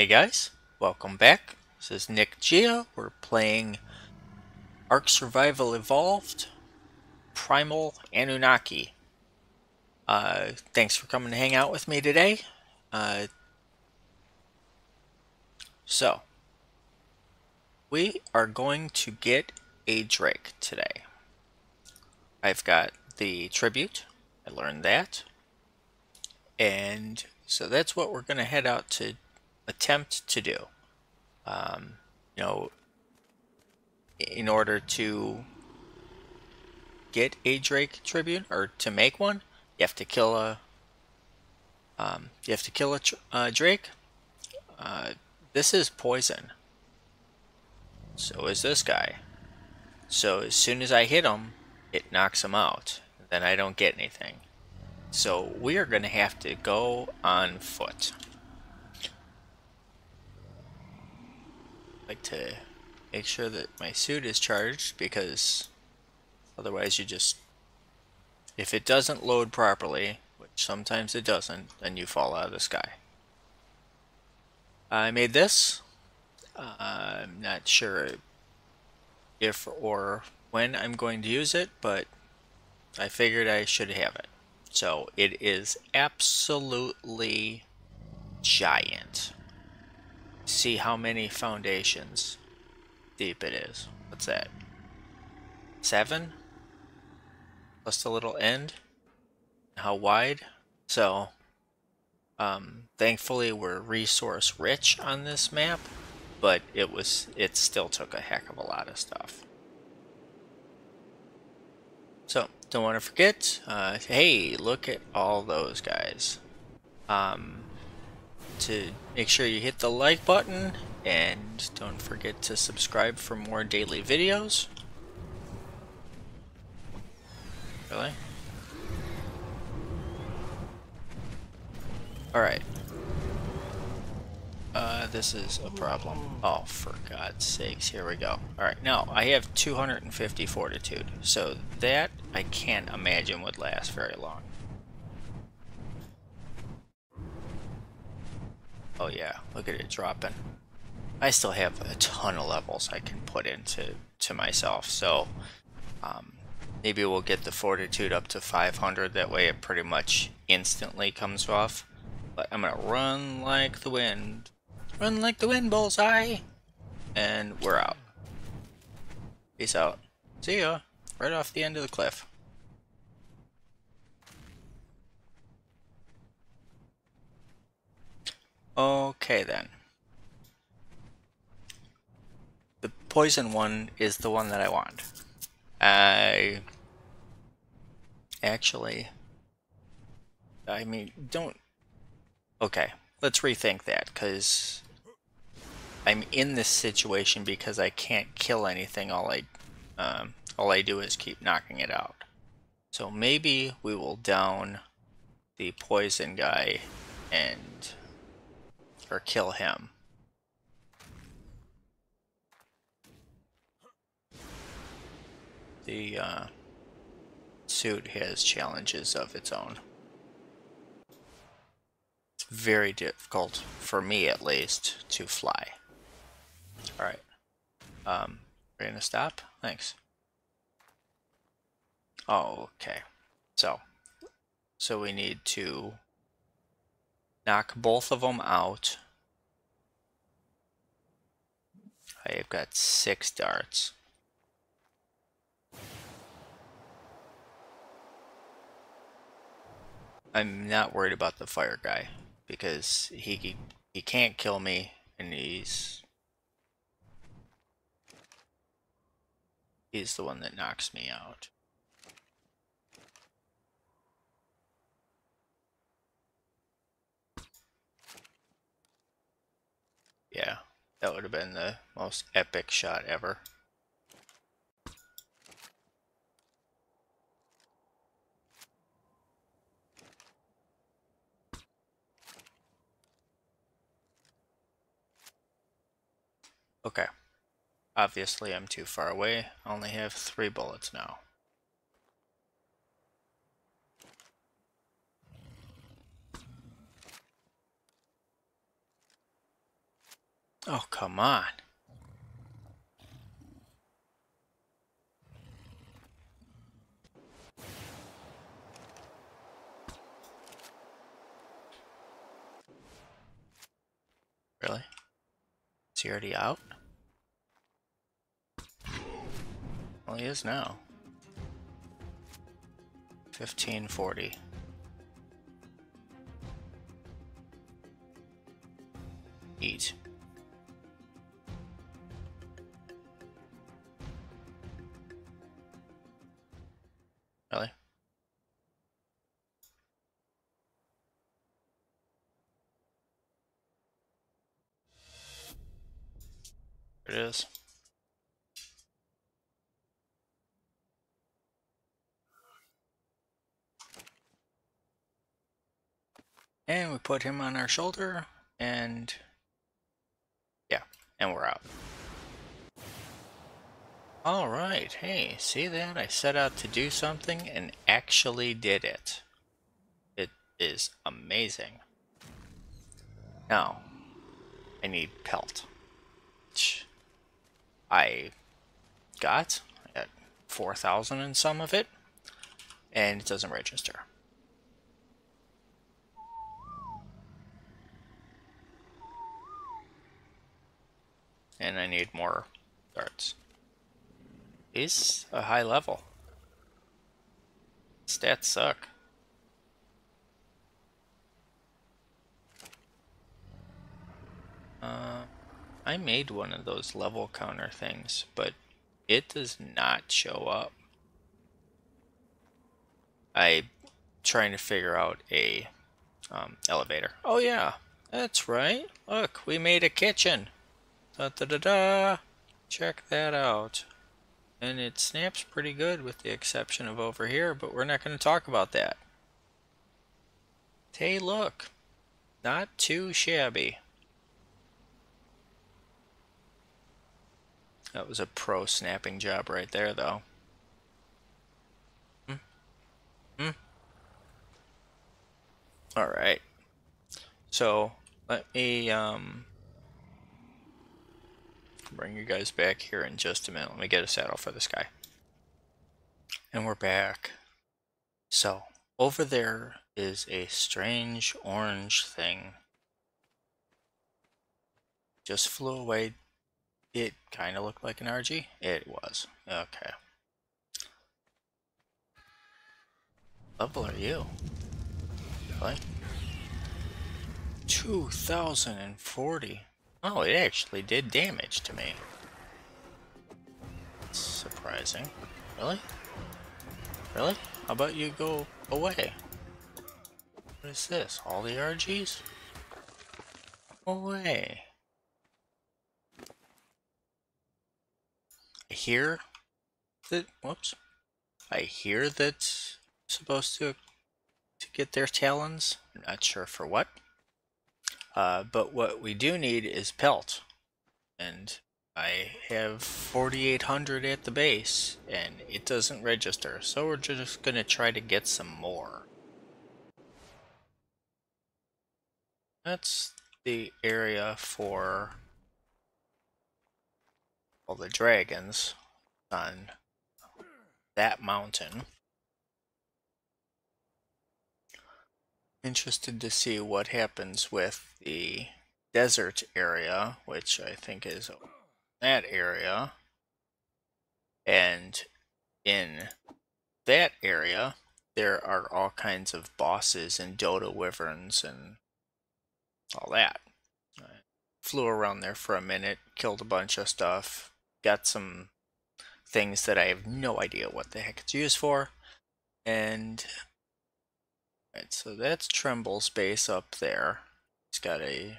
Hey guys, welcome back. This is NickGia. We're playing Ark Survival Evolved Primal Annunaki. Thanks for coming to hang out with me today. Uh, so, we are going to get a Drake today. I've got the tribute. I learned that. And so that's what we're going to head out to attempt to do. You know, in order to get a Drake tribute or to make one, you have to kill a Drake. This is poison. So is this guy. So as soon as I hit him, it knocks him out. Then I don't get anything. So we are going to have to go on foot. I like to make sure that my suit is charged because otherwise if it doesn't load properly, which sometimes it doesn't, then you fall out of the sky. I made this. I'm not sure if or when I'm going to use it, but I figured I should have it. So it is absolutely giant. See how many foundations deep it is. What's that? 7? Plus the little end. How wide? So, thankfully we're resource rich on this map, but it still took a heck of a lot of stuff. So, don't want to forget, hey, look at all those guys. To make sure you hit the like button, and don't forget to subscribe for more daily videos. Really? Alright. This is a problem. Oh, for God's sakes, here we go. Alright, now, I have 250 fortitude, so that I can't imagine would last very long. Oh yeah, look at it dropping. I still have a ton of levels I can put into myself, so maybe we'll get the fortitude up to 500, that way it pretty much instantly comes off. But I'm gonna run like the wind. Run like the wind, bullseye! And we're out. Peace out. See ya. Right off the end of the cliff. Okay then. The poison one is the one that I want. Okay, let's rethink that, because I'm in this situation because I can't kill anything. All I do is keep knocking it out. So maybe we will down the poison guy or kill him. The suit has challenges of its own. It's very difficult, for me at least, to fly. Alright. We're gonna stop? Thanks. Oh, okay. So we need to knock both of them out. I have got 6 darts. I'm not worried about the fire guy because he can't kill me, and he's the one that knocks me out. Yeah, that would have been the most epic shot ever. Okay. Obviously I'm too far away. I only have 3 bullets now. Oh, come on. Really? Is he already out? Well, he is now. 1540. Eat. Really? There it is. And we put him on our shoulder, and yeah, and we're out. Alright, hey, see that? I set out to do something and actually did it. It is amazing. Now, I need pelt. Which I got at 4,000 in some of it, and it doesn't register. And I need more darts. He's a high level. Stats suck. I made one of those level counter things, but it does not show up. I'm trying to figure out a elevator. Oh yeah, that's right. Look, we made a kitchen. Da da da da. Check that out. And it snaps pretty good with the exception of over here, but we're not going to talk about that. Hey, look. Not too shabby. That was a pro snapping job right there, though. Alright. So, let me bring you guys back here in just a minute. Let me get a saddle for this guy. And we're back. So, over there is a strange orange thing. Just flew away. It kind of looked like an RG. It was. Okay. Level are you? Really? 2040. Oh, it actually did damage to me. Surprising. Really? Really? How about you go away? What is this? All the RGs? Away. I hear that. Whoops. I hear that's supposed to get their talons. I'm not sure for what. But what we do need is pelt. And I have 4,800 at the base, and it doesn't register. So we're just going to try to get some more. That's the area for all the dragons on that mountain. Interested to see what happens with the desert area, which I think is that area. And in that area, there are all kinds of bosses and Dota wyverns and all that. I flew around there for a minute, killed a bunch of stuff, got some things that I have no idea what the heck it's used for, and right, so that's Tremble's base up there. It's got a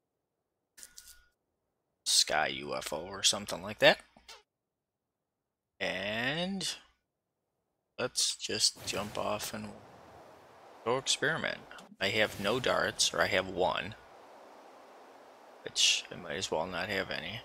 sky UFO or something like that. And let's just jump off and go experiment. I have no darts, or I have one, which I might as well not have any.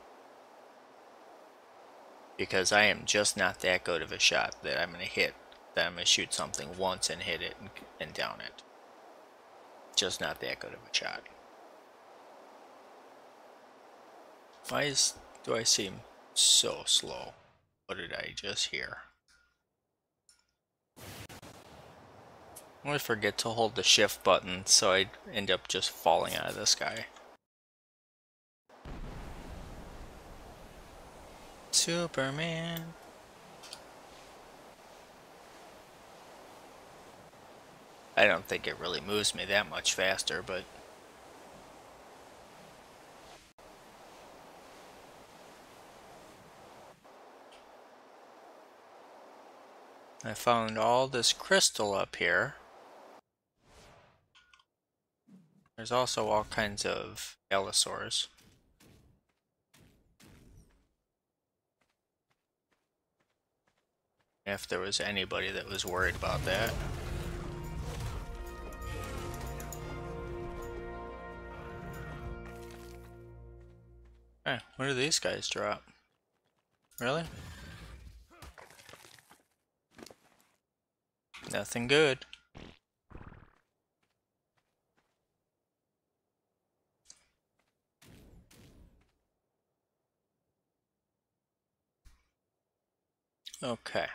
Because I am just not that good of a shot that I'm going to shoot something once and hit it and down it. Just not that good of a shot. Do I seem so slow? What did I just hear? I always forget to hold the shift button, so I end up just falling out of the sky. Superman. I don't think it really moves me that much faster, but I found all this crystal up here. There's also all kinds of allosaurs. If there was anybody that was worried about that. Hey, what do these guys drop? Really? Nothing good. Okay.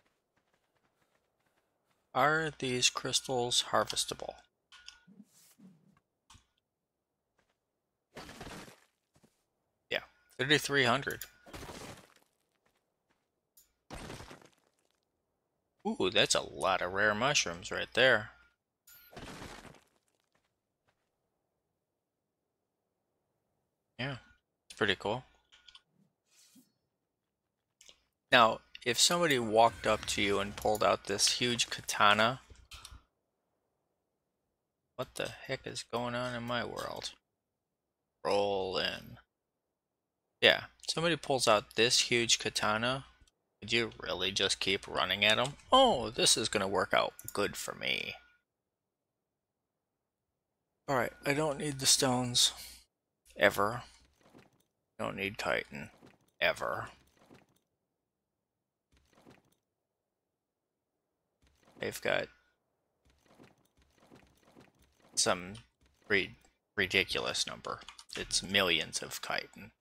Are these crystals harvestable? Yeah, 3,300. Ooh, that's a lot of rare mushrooms right there. Yeah, it's pretty cool. Now, if somebody walked up to you and pulled out this huge katana, what the heck is going on in my world? Roll in. Yeah, somebody pulls out this huge katana, would you really just keep running at them? Oh, this is gonna work out good for me. Alright, I don't need the stones. Ever. Don't need chitin. Ever. They've got some ridiculous number. It's millions of chitin.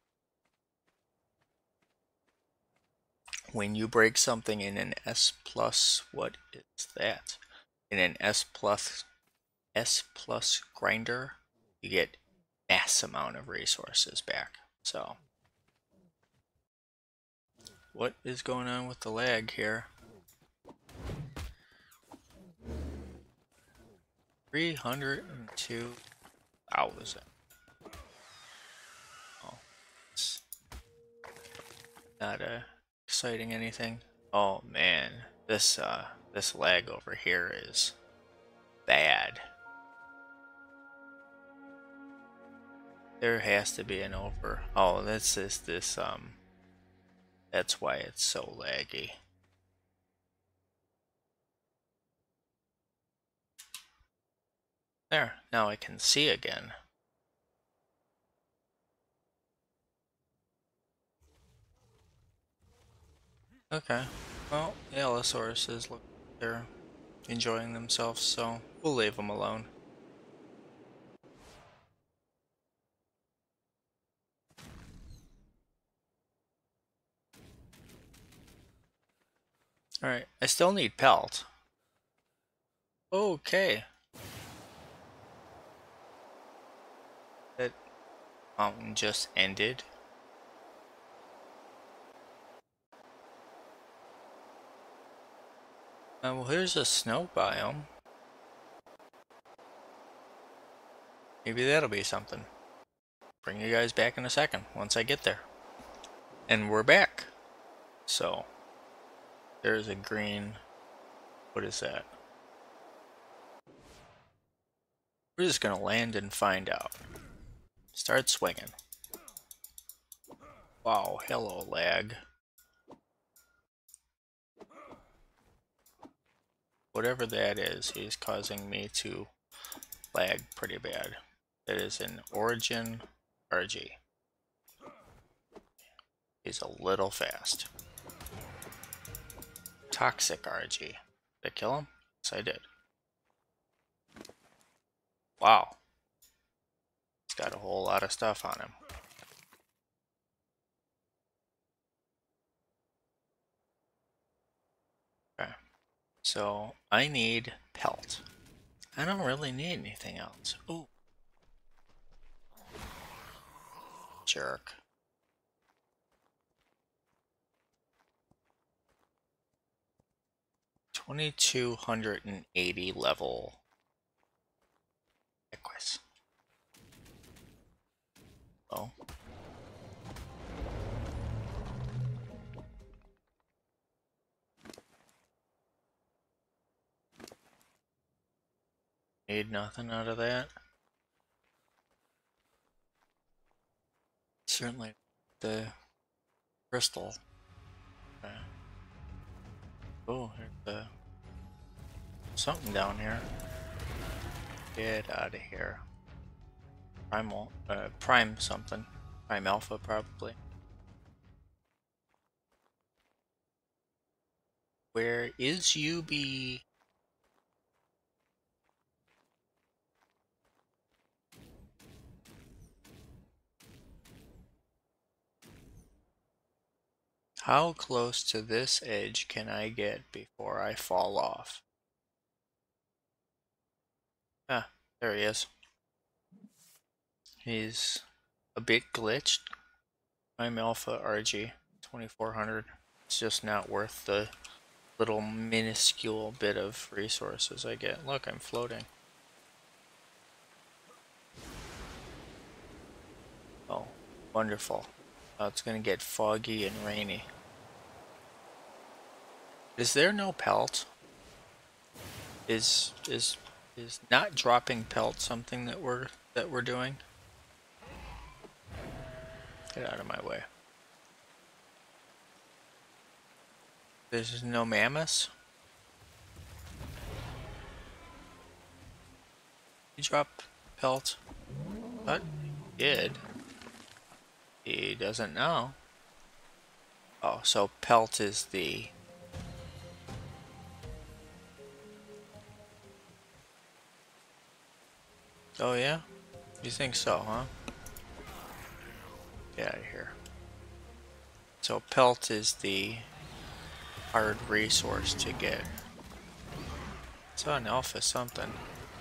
When you break something in an S plus, what is that? In an S plus grinder, you get mass amount of resources back. So, what is going on with the lag here? 302,000. Oh, it's not exciting anything. Oh man, this lag over here is bad. There has to be an over. Oh, that's that's why it's so laggy. There, now I can see again. Okay, well, the Allosauruses look like they're enjoying themselves, so we'll leave them alone. Alright, I still need pelt. Okay. That mountain just ended. Well, here's a snow biome. Maybe that'll be something. Bring you guys back in a second, once I get there. And we're back. So, there's a green... What is that? We're just gonna land and find out. Start swinging. Wow, hello lag. Whatever that is, he's causing me to lag pretty bad. That is an Origin RG. He's a little fast. Toxic RG. Did I kill him? Yes, I did. Wow. He's got a whole lot of stuff on him. So I need pelt. I don't really need anything else. Ooh. Jerk. 2280 level. Equus. Oh. Need nothing out of that. Certainly the crystal. Oh, there's something down here. Get out of here. Primal, prime something. Prime alpha, probably. Where is UB? How close to this edge can I get before I fall off? Ah, there he is. He's a bit glitched. I'm Alpha RG 2400. It's just not worth the little minuscule bit of resources I get. Look, I'm floating. Oh, wonderful. Oh, it's gonna get foggy and rainy. Is there no pelt? Is not dropping pelt something that we're doing? Get out of my way. There's no mammoths? He dropped pelt? What? He did. He doesn't know. Oh, so pelt is the... Oh yeah? You think so, huh? Get out of here. So pelt is the hard resource to get. It's an alpha something.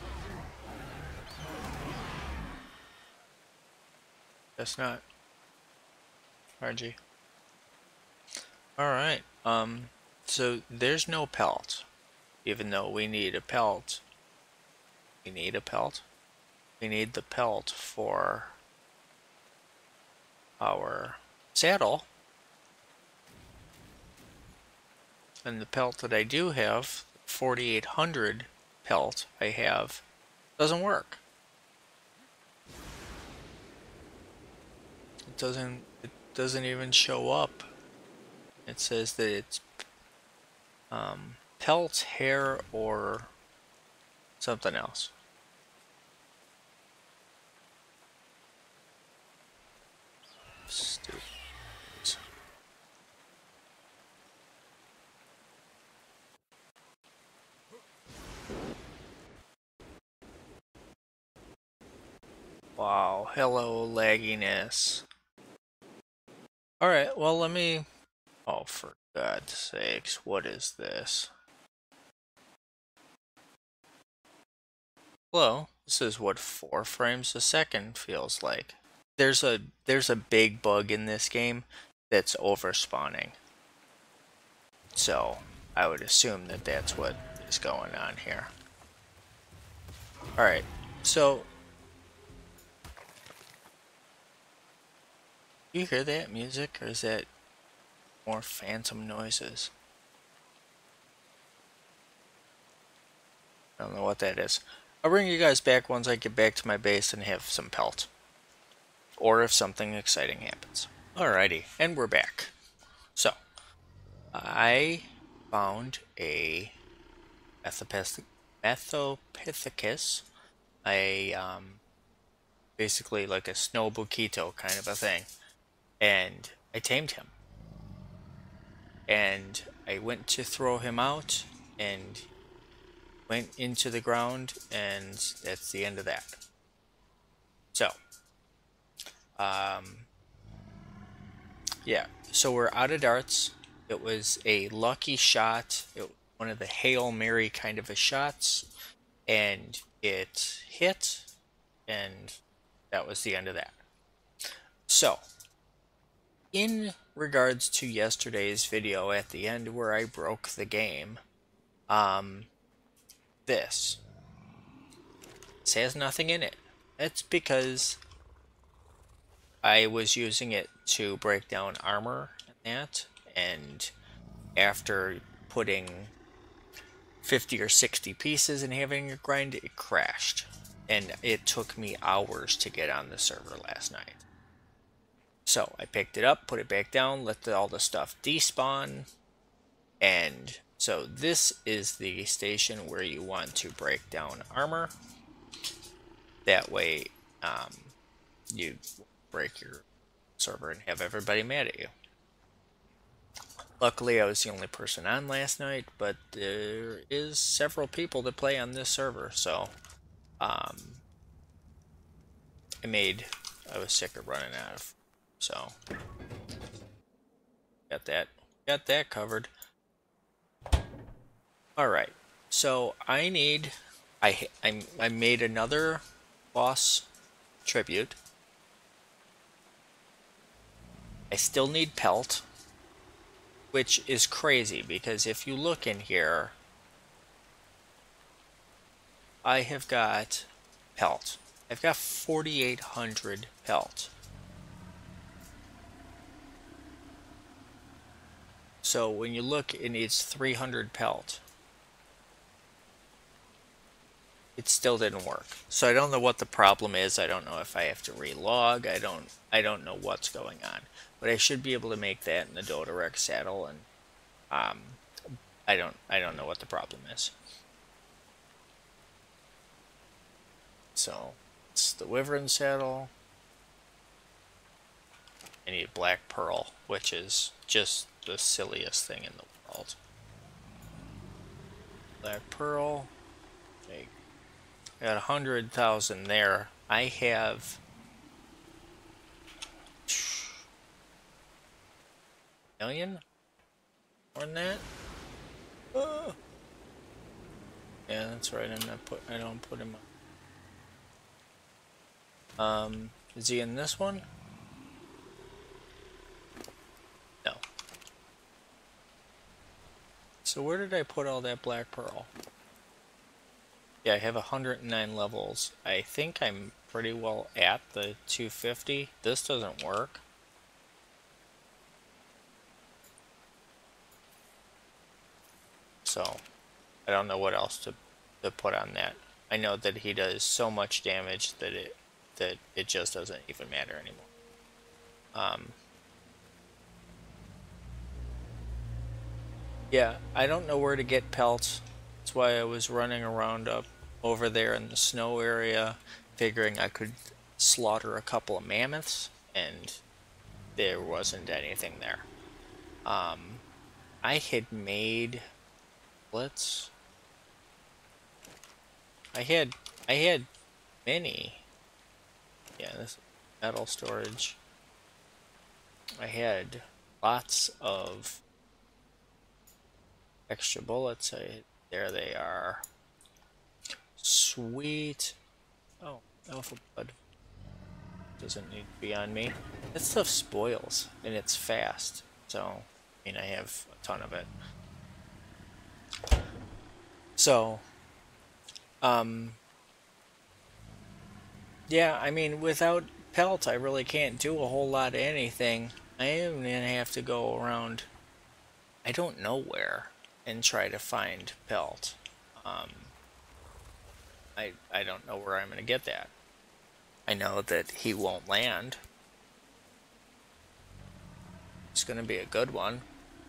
That's not RG. Alright, so there's no pelt. Even though we need a pelt. We need a pelt? We need the pelt for our saddle. And the pelt that I do have, 4800 pelt I have, doesn't work. It doesn't even show up. It says that it's pelt, hair, or something else. Stupid. Wow, hello lagginess. Alright, well let me... Oh, for God's sakes, what is this? Hello, this is what 4 frames a second feels like. There's a big bug in this game that's overspawning. So, I would assume that that's what is going on here. Alright, so... Do you hear that music, or is that more phantom noises? I don't know what that is. I'll bring you guys back once I get back to my base and have some pelt. Or if something exciting happens. Alrighty, and we're back. So, I found a Methopithecus, basically like a snow buquito kind of a thing, and I tamed him. And I went to throw him out, and went into the ground, and that's the end of that. So, yeah, so we're out of darts. It was a lucky shot. one of the Hail Mary kind of a shots, and it hit, and that was the end of that. So, in regards to yesterday's video at the end where I broke the game, this has nothing in it. That's because I was using it to break down armor and that, and after putting 50 or 60 pieces and having it grind, it crashed. And it took me hours to get on the server last night. So I picked it up, put it back down, let all the stuff despawn, and so this is the station where you want to break down armor. That way you break your server and have everybody mad at you. Luckily I was the only person on last night, but there is several people that play on this server, so I was sick of running out of, so got that covered. Alright, so I made another boss tribute. I still need pelt, which is crazy because if you look in here, I have got pelt. I've got 4,800 pelt. So when you look, it needs 300 pelt. It still didn't work. So I don't know what the problem is. I don't know if I have to relog. I don't know what's going on. But I should be able to make that in the Dodorex saddle, and I don't know what the problem is. So it's the Wyvern saddle. I need black pearl, which is just the silliest thing in the world. Black pearl. Okay. I got 100,000 there. I have million more than that. Yeah, that's right. I don't put him on. Is he in this one? No. So where did I put all that black pearl? Yeah, I have 109 levels. I think I'm pretty well at the 250. This doesn't work. So I don't know what else to put on that. I know that he does so much damage that it just doesn't even matter anymore. Yeah, I don't know where to get pelts. That's why I was running around up over there in the snow area, figuring I could slaughter a couple of mammoths, and there wasn't anything there. I had made bullets. I had many. Yeah, this metal storage. I had lots of extra bullets. There they are. Sweet. Oh, alpha blood. Doesn't need to be on me. That stuff spoils, and it's fast. So, I mean, I have a ton of it. So, yeah, I mean, without pelt, I really can't do a whole lot of anything. I am gonna have to go around, I don't know where, and try to find pelt. I don't know where I'm gonna get that. I know that he won't land. It's gonna be a good one.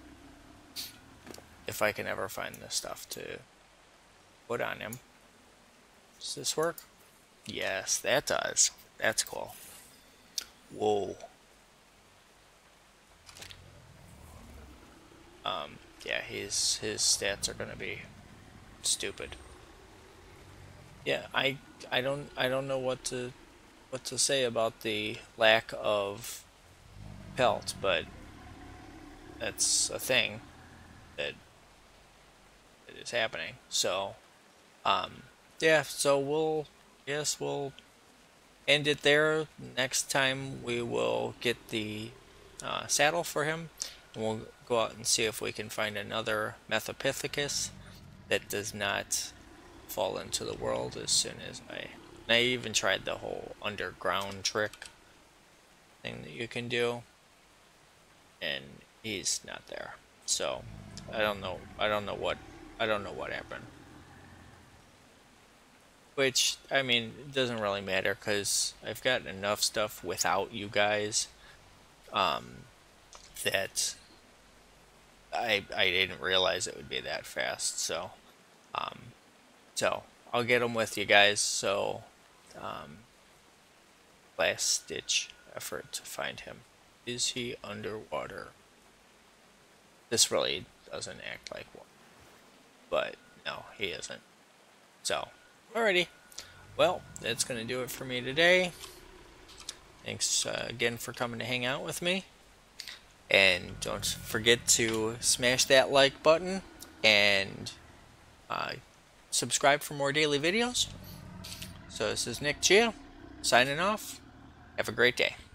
If I can ever find this stuff to put on him. Does this work? Yes, that does. That's cool. Whoa. Yeah, his stats are gonna be stupid. Yeah, I don't know what to say about the lack of pelt, but that's a thing that is happening. So, yeah, so we'll end it there. Next time we will get the saddle for him, and we'll go out and see if we can find another Methopithecus that does not fall into the world as soon as I even tried the whole underground trick thing that you can do, and he's not there. So I don't know. I don't know what happened. Which, I mean, it doesn't really matter because I've got enough stuff without you guys that I didn't realize it would be that fast. So, so I'll get them with you guys. So, last ditch effort to find him. Is he underwater? This really doesn't act like one, but no, he isn't. So, alrighty. Well, that's going to do it for me today. Thanks again for coming to hang out with me. And don't forget to smash that like button and subscribe for more daily videos. So this is NickGia signing off. Have a great day.